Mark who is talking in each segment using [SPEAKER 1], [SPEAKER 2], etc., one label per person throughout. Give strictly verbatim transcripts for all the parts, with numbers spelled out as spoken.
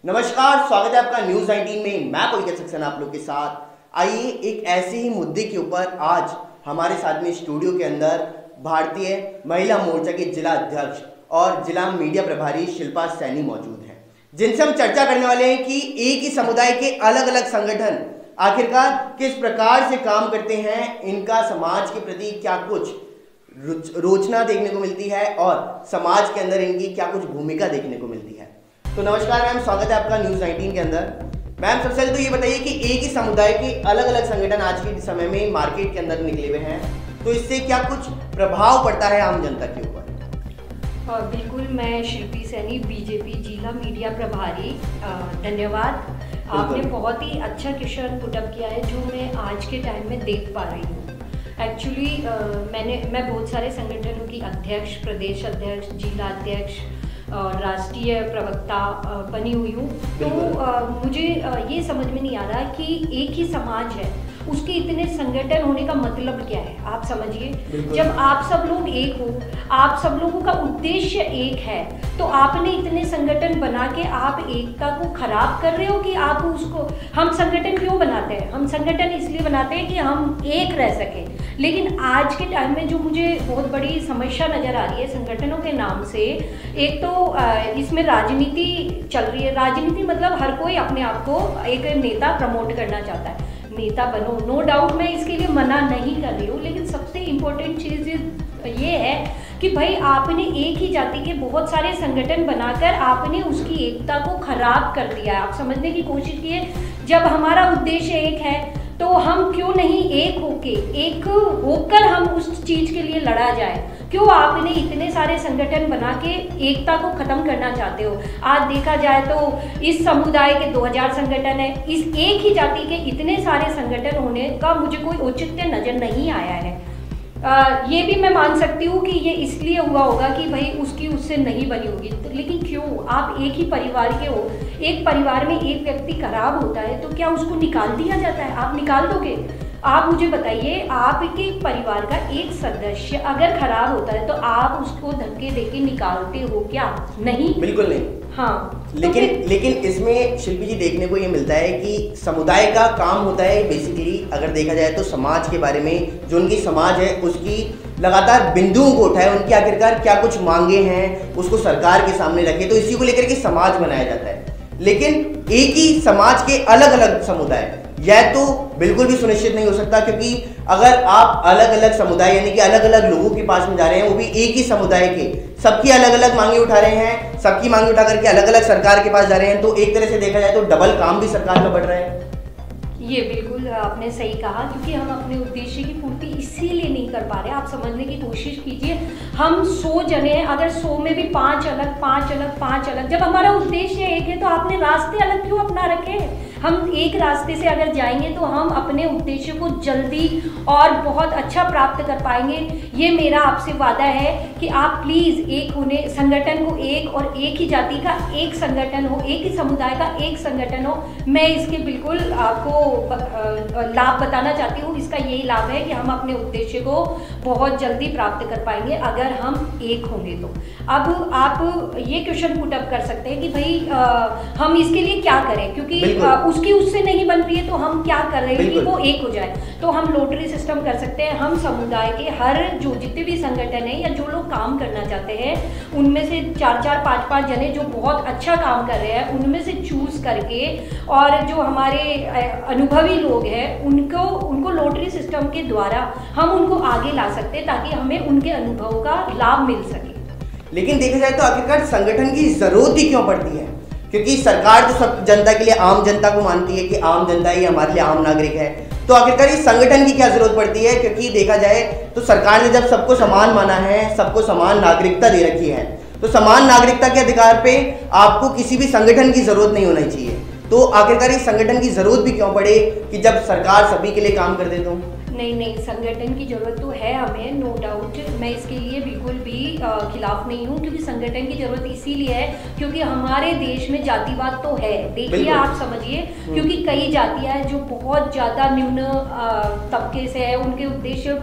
[SPEAKER 1] नमस्कार, स्वागत है आपका न्यूज नाइनटीन में। मैं पुलकित सक्सेना आप लोग के साथ। आइए एक ऐसे ही मुद्दे के ऊपर आज हमारे साथ में स्टूडियो के अंदर भारतीय महिला मोर्चा के जिला अध्यक्ष और जिला मीडिया प्रभारी शिल्पा सैनी मौजूद हैं, जिनसे हम चर्चा करने वाले हैं कि एक ही समुदाय के अलग अलग संगठन आखिरकार किस प्रकार से काम करते हैं, इनका समाज के प्रति क्या कुछ रोचना देखने को मिलती है और समाज के अंदर इनकी क्या कुछ भूमिका देखने को मिलती है। तो नमस्कार मैम, स्वागत है आपका न्यूज नाइनटीन के अंदर। मैम, सबसे पहले तो ये बताइए कि एक ही समुदाय के अलग अलग संगठन आज के समय में मार्केट के अंदर निकले हुए हैं, तो इससे क्या कुछ प्रभाव पड़ता है आम जनता के ऊपर?
[SPEAKER 2] बिल्कुल, मैं शिल्पी सैनी, बीजेपी जिला मीडिया प्रभारी। धन्यवाद, आपने बहुत ही अच्छा क्वेश्चन पुटअप किया है जो मैं आज के टाइम में देख पा रही हूँ। एक्चुअली मैंने मैं बहुत सारे संगठनों की अध्यक्ष, प्रदेश अध्यक्ष, जिला अध्यक्ष और राष्ट्रीय प्रवक्ता बनी हुई हूँ। तो मुझे ये समझ में नहीं आ रहा कि एक ही समाज है, उसके इतने संगठन होने का मतलब क्या है। आप समझिए, जब आप सब लोग एक हो, आप सब लोगों का उद्देश्य एक है, तो आपने इतने संगठन बना के आप एकता को खराब कर रहे हो कि आप उसको। हम संगठन क्यों बनाते हैं? हम संगठन इसलिए बनाते हैं कि हम एक रह सकें। लेकिन आज के टाइम में जो मुझे बहुत बड़ी समस्या नज़र आ रही है संगठनों के नाम से, एक तो इसमें राजनीति चल रही है। राजनीति मतलब हर कोई अपने आप को एक नेता प्रमोट करना चाहता है। नेता बनो, नो डाउट, मैं इसके लिए मना नहीं कर रही हूँ, लेकिन सबसे इम्पोर्टेंट चीज़ ये है कि भाई आपने एक ही जाति के बहुत सारे संगठन बनाकर आपने उसकी एकता को खराब कर दिया है। आप समझने की कोशिश कीजिए, जब हमारा उद्देश्य एक है तो हम क्यों नहीं एक होके एक होकर हम उस चीज के लिए लड़ा जाए? क्यों आपने इतने सारे संगठन बना के एकता को खत्म करना चाहते हो? आज देखा जाए तो इस समुदाय के दो हज़ार संगठन है, इस एक ही जाति के इतने सारे संगठन होने का मुझे कोई औचित्य नजर नहीं आया है। आ, ये भी मैं मान सकती हूँ कि ये इसलिए हुआ होगा कि भाई उसकी उससे नहीं बनी होगी, तो लेकिन क्यों? आप एक ही परिवार के हो, एक परिवार में एक व्यक्ति खराब होता है तो क्या उसको निकाल दिया जाता है? आप निकाल दोगे? आप मुझे बताइए, आपके परिवार का एक सदस्य अगर खराब होता है तो आप उसको धक्के देके निकालते हो क्या? नहीं,
[SPEAKER 1] बिल्कुल नहीं।
[SPEAKER 2] हाँ,
[SPEAKER 1] लेकिन तो लेकिन इसमें शिल्पी जी देखने को ये मिलता है कि समुदाय का काम होता है बेसिकली, अगर देखा जाए तो समाज के बारे में, जो उनकी समाज है उसकी लगातार बिंदुओं को उठाए, उनकी आखिरकार क्या कुछ मांगे हैं उसको सरकार के सामने रखे, तो इसी को लेकर के समाज बनाया जाता है। लेकिन एक ही समाज के अलग अलग समुदाय, यह तो बिल्कुल भी सुनिश्चित नहीं हो सकता, क्योंकि अगर आप अलग अलग समुदाय यानी कि अलग अलग लोगों के पास में जा रहे हैं, वो भी एक ही समुदाय के, सबकी अलग अलग मांगे उठा रहे हैं, सबकी मांगे उठा करके अलग अलग सरकार के पास जा रहे हैं, तो एक तरह से देखा जाए तो डबल काम भी सरकार का बढ़ रहा है।
[SPEAKER 2] ये बिल्कुल आपने सही कहा, क्योंकि हम अपने उद्देश्य की पूर्ति इसीलिए नहीं कर पा रहे। आप समझने की कोशिश कीजिए, हम सौ जने हैं, अगर सौ में भी पांच अलग पांच अलग पांच अलग, जब हमारा उद्देश्य एक है तो आपने रास्ते अलग क्यों अपना रखे? हम एक रास्ते से अगर जाएंगे तो हम अपने उद्देश्य को जल्दी और बहुत अच्छा प्राप्त कर पाएंगे। ये मेरा आपसे वादा है कि आप प्लीज़ एक होने, संगठन को एक और एक ही जाति का एक संगठन हो, एक ही समुदाय का एक संगठन हो। मैं इसके बिल्कुल आपको लाभ बताना चाहती हूँ। इसका यही लाभ है कि हम अपने उद्देश्य को बहुत जल्दी प्राप्त कर पाएंगे अगर हम एक होंगे तो। अब आप ये क्वेश्चन पुटअप कर सकते हैं कि भाई आ, हम इसके लिए क्या करें, क्योंकि आ, उसकी उससे नहीं बन रही है, तो हम क्या कर रहे हैं कि वो एक हो जाए। तो हम लॉटरी सिस्टम कर सकते हैं। हम समुदाय के हर जो जितने भी संगठन है या जो लोग काम करना चाहते हैं, उनमें से चार चार पाँच पाँच जने जो बहुत अच्छा काम कर रहे हैं, उनमें से चूज करके, और जो हमारे अनुभवी लोग हैं उनको उनको लॉटरी सिस्टम के द्वारा हम उनको आगे ला सकते हैं, ताकि हमें उनके अनुभव का लाभ मिल सके।
[SPEAKER 1] लेकिन देखा जाए तो आखिरकार संगठन की जरूरत ही क्यों पड़ती है? क्योंकि सरकार तो सब जनता के लिए, आम जनता को मानती है कि आम जनता ही हमारे लिए आम नागरिक है, तो आखिरकार इस संगठन की क्या जरूरत पड़ती है? क्योंकि देखा जाए तो सरकार ने जब सबको समान माना है, सबको समान नागरिकता दे रखी है, तो समान नागरिकता के अधिकार पे आपको किसी भी संगठन की जरूरत नहीं होनी चाहिए। तो आखिरकार इस संगठन की जरूरत भी क्यों पड़े कि जब सरकार सभी के लिए काम कर दे? तो
[SPEAKER 2] नहीं नहीं, संगठन की जरूरत तो है हमें, नो डाउट। मैं इसके लिए बिल्कुल भी खिलाफ नहीं हूँ, क्योंकि संगठन की जरूरत इसीलिए है क्योंकि हमारे देश में जातिवाद तो है। देखिए, आप समझिए, क्योंकि कई जातियाँ हैं जो बहुत ज़्यादा निम्न तबके से है, उनके उद्देश्य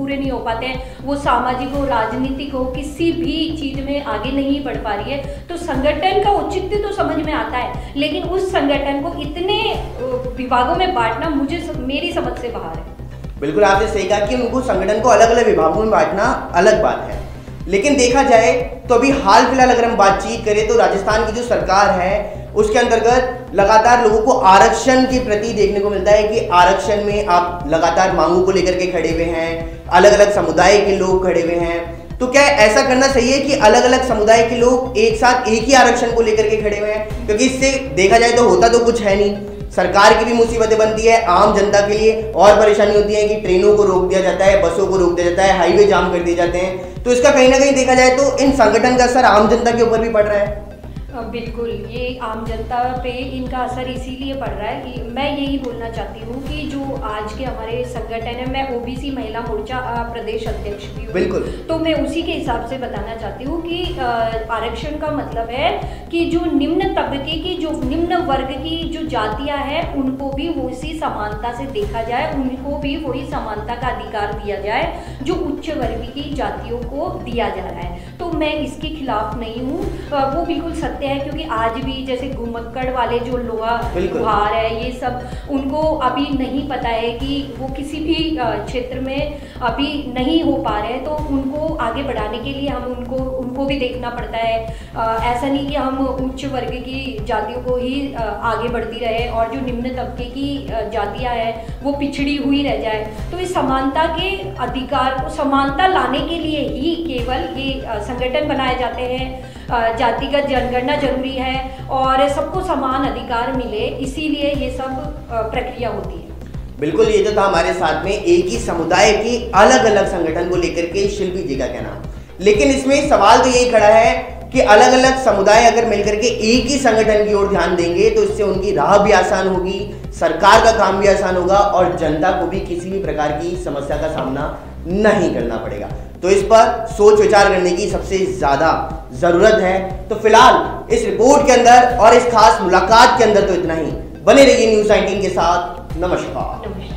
[SPEAKER 2] पूरे नहीं हो पाते हैं, वो सामाजिक हो, राजनीतिक हो, किसी भी चीज़ में आगे नहीं बढ़ पा रही है, तो संगठन का औचित्य तो समझ में आता है, लेकिन उस संगठन को इतने विभागों में बांटना मुझे मेरी समझ से बाहर है।
[SPEAKER 1] बिल्कुल आपने सही कहा कि उनको संगठन को अलग अलग विभागों में बांटना अलग बात है, लेकिन देखा जाए तो अभी हाल फिलहाल अगर हम बातचीत करें तो राजस्थान की जो सरकार है उसके अंतर्गत लगातार लोगों को आरक्षण के प्रति देखने को मिलता है कि आरक्षण में आप लगातार मांगों को लेकर के खड़े हुए हैं, अलग अलग समुदाय के लोग खड़े हुए हैं। तो क्या ऐसा करना सही है कि अलग अलग समुदाय के लोग एक साथ एक ही आरक्षण को लेकर के खड़े हुए हैं? क्योंकि इससे देखा जाए तो होता तो कुछ है नहीं, सरकार की भी मुसीबतें बनती है, आम जनता के लिए और परेशानी होती है कि ट्रेनों को रोक दिया जाता है, बसों को रोक दिया जाता है, हाईवे जाम कर दिए जाते हैं। तो इसका कहीं ना कहीं देखा जाए तो इन संगठन का असर आम जनता के ऊपर भी पड़ रहा है।
[SPEAKER 2] बिल्कुल, ये आम जनता पे इनका असर इसीलिए पड़ रहा है कि मैं यही बोलना चाहती हूँ कि जो आज के हमारे संगठन है, मैं ओबीसी महिला मोर्चा प्रदेश अध्यक्ष भी हूँ,
[SPEAKER 1] बिल्कुल, तो
[SPEAKER 2] मैं उसी के हिसाब से बताना चाहती हूँ कि आरक्षण का मतलब है कि जो निम्न तबके की, जो निम्न वर्ग की जो जातियाँ हैं उनको भी उसी समानता से देखा जाए, उनको भी वही समानता का अधिकार दिया जाए जो उच्च वर्ग की जातियों को दिया जा रहा है। तो मैं इसके खिलाफ नहीं हूँ, वो बिल्कुल सत्य है, क्योंकि आज भी जैसे घुमक्कड़ वाले जो लोहा लोहार है, ये सब उनको अभी नहीं पता है कि वो किसी भी क्षेत्र में अभी नहीं हो पा रहे हैं, तो उनको आगे बढ़ाने के लिए हम उनको उनको भी देखना पड़ता है। ऐसा नहीं कि हम उच्च वर्ग की जातियों को ही आगे बढ़ती रहे और जो निम्न तबके की जातियाँ हैं वो पिछड़ी हुई रह जाए। तो इस समानता के अधिकार को समानता लाने के लिए ही केवल ये संगठन बनाए जाते हैं, जातिगत जनगणना जरूरी है और सबको समान अधिकार मिले, इसीलिए ये सब प्रक्रिया होती है।
[SPEAKER 1] बिल्कुल, ये तो था हमारे साथ में एक ही समुदाय के अलग अलग संगठन को लेकर के शिल्पी जी का कहना, लेकिन इसमें सवाल तो यही खड़ा है कि अलग अलग समुदाय अगर मिलकर के एक ही संगठन की ओर ध्यान देंगे तो इससे उनकी राह भी आसान होगी, सरकार का काम भी आसान होगा और जनता को भी किसी भी प्रकार की समस्या का सामना नहीं करना पड़ेगा। तो इस पर सोच विचार करने की सबसे ज्यादा जरूरत है। तो फिलहाल इस रिपोर्ट के अंदर और इस खास मुलाकात के अंदर तो इतना ही। बने रहिए न्यूज़ नाइनटीन के साथ। नमस्कार।